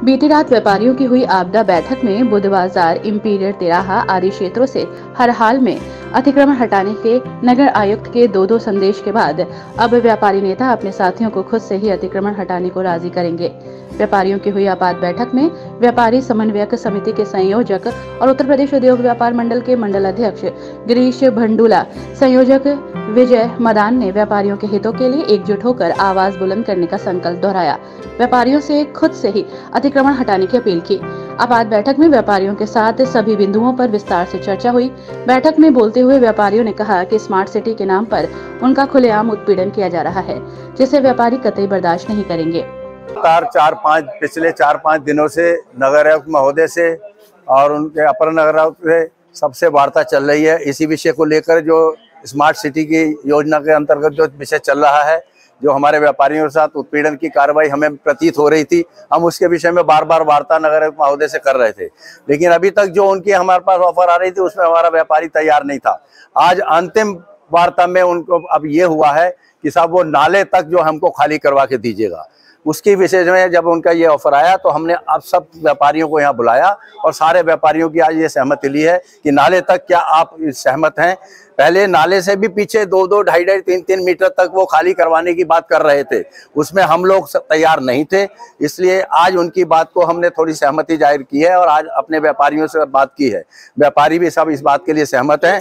बीती रात व्यापारियों की हुई आपदा बैठक में बुध बाजार, इंपीरियल तिराहा आदि क्षेत्रों से हर हाल में अतिक्रमण हटाने के नगर आयुक्त के दो संदेश के बाद अब व्यापारी नेता अपने साथियों को खुद से ही अतिक्रमण हटाने को राजी करेंगे। व्यापारियों की हुई आपात बैठक में व्यापारी समन्वयक समिति के संयोजक और उत्तर प्रदेश उद्योग व्यापार मंडल के मंडल अध्यक्ष गिरीश भंडूला, संयोजक विजय मदान ने व्यापारियों के हितों के लिए एकजुट होकर आवाज बुलंद करने का संकल्प दोहराया। व्यापारियों से खुद से ही अतिक्रमण हटाने की अपील की। आपात बैठक में व्यापारियों के साथ सभी बिंदुओं पर विस्तार से चर्चा हुई। बैठक में बोलते हुए व्यापारियों ने कहा कि स्मार्ट सिटी के नाम पर उनका खुलेआम उत्पीड़न किया जा रहा है, जिसे व्यापारी कतई बर्दाश्त नहीं करेंगे। पिछले 4-5 दिनों से नगर आयुक्त महोदय से और उनके अपर नगर आयुक्त से सबसे वार्ता चल रही है। इसी विषय को लेकर जो स्मार्ट सिटी की योजना के अंतर्गत जो विषय चल रहा है, जो हमारे व्यापारियों के साथ उत्पीड़न की कार्रवाई हमें प्रतीत हो रही थी, हम उसके विषय में बार बार वार्ता नगर आयुक्त महोदय से कर रहे थे, लेकिन अभी तक जो उनकी हमारे पास ऑफर आ रही थी उसमें हमारा व्यापारी तैयार नहीं था। आज अंतिम वार्ता में उनको अब ये हुआ है कि साहब वो नाले तक जो हमको खाली करवा के दीजिएगा। उसके विषय में जब उनका ये ऑफर आया तो हमने अब सब व्यापारियों को यहाँ बुलाया और सारे व्यापारियों की आज ये सहमति ली है कि नाले तक क्या आप सहमत हैं। पहले नाले से भी पीछे 2-2, 2.5-2.5, 3-3 मीटर तक वो खाली करवाने की बात कर रहे थे, उसमें हम लोग तैयार नहीं थे। इसलिए आज उनकी बात को हमने थोड़ी सहमति जाहिर की है और आज अपने व्यापारियों से बात की है। व्यापारी भी सब इस बात के लिए सहमत हैं।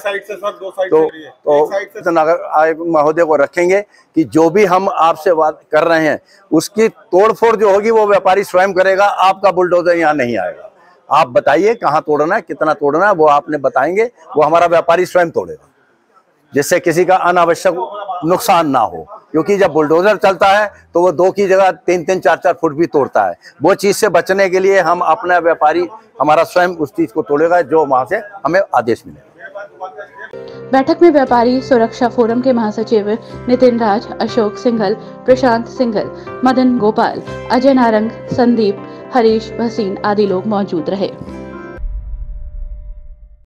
तो नगर आयुक्त महोदय को रखेंगे कि जो भी हम आपसे बात कर रहे हैं उसकी तोड़फोड़ जो होगी वो व्यापारी स्वयं करेगा। आपका बुलडोजर यहाँ नहीं आएगा। आप बताइए कहाँ तोड़ना है, कितना तोड़ना है, वो आपने बताएंगे, वो हमारा व्यापारी स्वयं तोड़ेगा, जिससे किसी का अनावश्यक नुकसान ना हो। क्योंकि जब बुलडोजर चलता है तो वो 2 की जगह 3-3, 4-4 फुट भी तोड़ता है। वो चीज से बचने के लिए हम अपना व्यापारी हमारा स्वयं उस चीज को तोड़ेगा जो वहां से हमें आदेश मिलेगा। बैठक में व्यापारी सुरक्षा फोरम के महासचिव नितिन राज, अशोक सिंघल, प्रशांत सिंघल, मदन गोपाल, अजय नारंग, संदीप, हरीश भसीन आदि लोग मौजूद रहे।